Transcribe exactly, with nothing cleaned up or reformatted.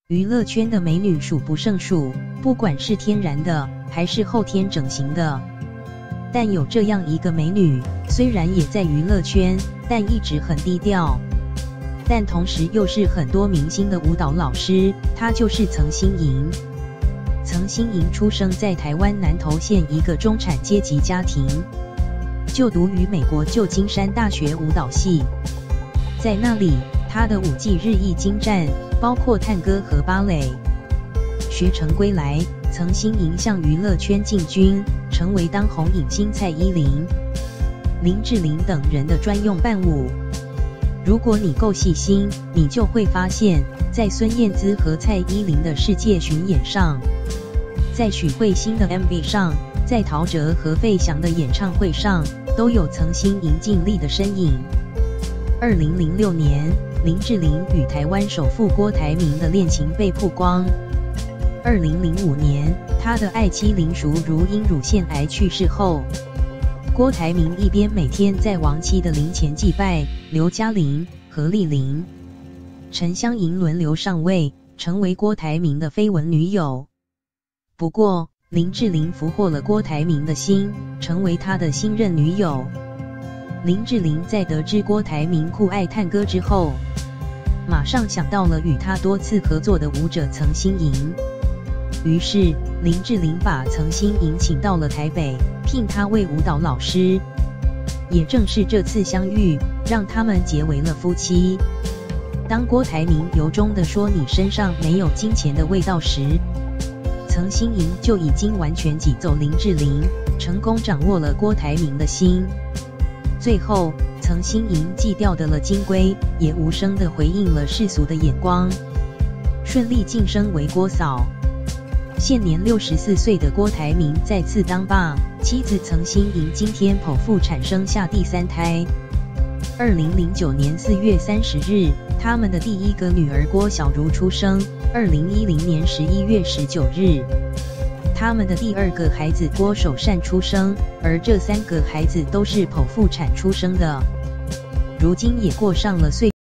娱乐圈的美女数不胜数，不管是天然的还是后天整形的。但有这样一个美女，虽然也在娱乐圈，但一直很低调。但同时又是很多明星的舞蹈老师，她就是曾心莹。曾心莹出生在台湾南投县一个中产阶级家庭，就读于美国旧金山大学舞蹈系。在那里，她的舞技日益精湛，包括探戈和芭蕾。学成归来，曾心莹向娱乐圈进军，成为当红影星蔡依林、林志玲等人的专用伴舞。如果你够细心，你就会发现，在孙燕姿和蔡依林的世界巡演上，在许慧欣的 M V 上，在陶喆和费翔的演唱会上，都有曾心莹尽力的身影。二零零六年，林志玲与台湾首富郭台铭的恋情被曝光。二零零五年，他的爱妻林淑如因乳腺癌去世后，郭台铭一边每天在亡妻的灵前祭拜，刘嘉玲、何丽玲、陈香莹轮流上位，成为郭台铭的绯闻女友。不过，林志玲俘获了郭台铭的心，成为他的新任女友。林志玲在得知郭台铭酷爱探戈之后，马上想到了与他多次合作的舞者曾心莹。于是，林志玲把曾心莹请到了台北，聘她为舞蹈老师。也正是这次相遇，让他们结为了夫妻。当郭台铭由衷地说你身上没有金钱的味道时，曾心莹就已经完全挤走林志玲，成功掌握了郭台铭的心。最后，曾心莹既钓得了金龟，也无声地回应了世俗的眼光，顺利晋升为郭嫂。现年六十四岁的郭台铭再次当爸，妻子曾心莹今天剖腹产生下第三胎。二零零九年四月三十日，他们的第一个女儿郭小如出生。二零一零年十一月十九日，他们的第二个孩子郭守善出生，而这三个孩子都是剖腹产出生的。如今也过上了岁